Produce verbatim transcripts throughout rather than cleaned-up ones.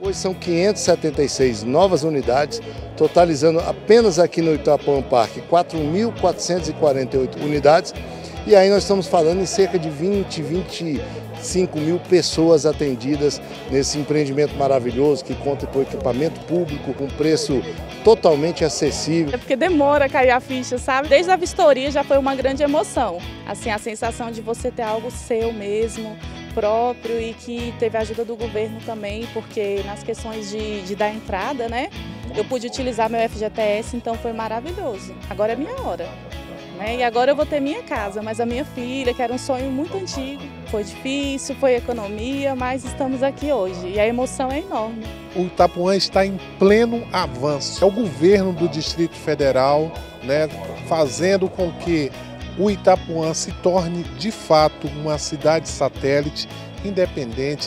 Hoje são quinhentas e setenta e seis novas unidades, totalizando apenas aqui no Itapuã Parque quatro mil quatrocentas e quarenta e oito unidades. E aí nós estamos falando em cerca de vinte, vinte e cinco mil pessoas atendidas nesse empreendimento maravilhoso que conta com equipamento público, com preço totalmente acessível. É porque demora a cair a ficha, sabe? Desde a vistoria já foi uma grande emoção. Assim, a sensação de você ter algo seu mesmo, próprio, e que teve a ajuda do governo também, porque nas questões de, de dar entrada, né? Eu pude utilizar meu F G T S, então foi maravilhoso. Agora é minha hora. Né? E agora eu vou ter minha casa, mas a minha filha, que era um sonho muito antigo. Foi difícil, foi economia, mas estamos aqui hoje e a emoção é enorme. O Itapuã está em pleno avanço. É o governo do Distrito Federal, né, fazendo com que o Itapuã se torne de fato uma cidade satélite independente.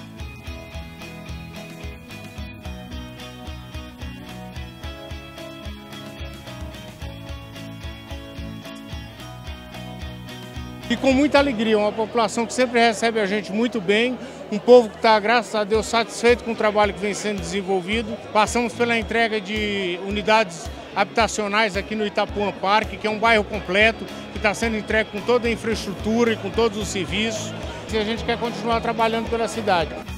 E com muita alegria, uma população que sempre recebe a gente muito bem, um povo que está, graças a Deus, satisfeito com o trabalho que vem sendo desenvolvido. Passamos pela entrega de unidades habitacionais aqui no Itapuã Parque, que é um bairro completo, que está sendo entregue com toda a infraestrutura e com todos os serviços. E a gente quer continuar trabalhando pela cidade.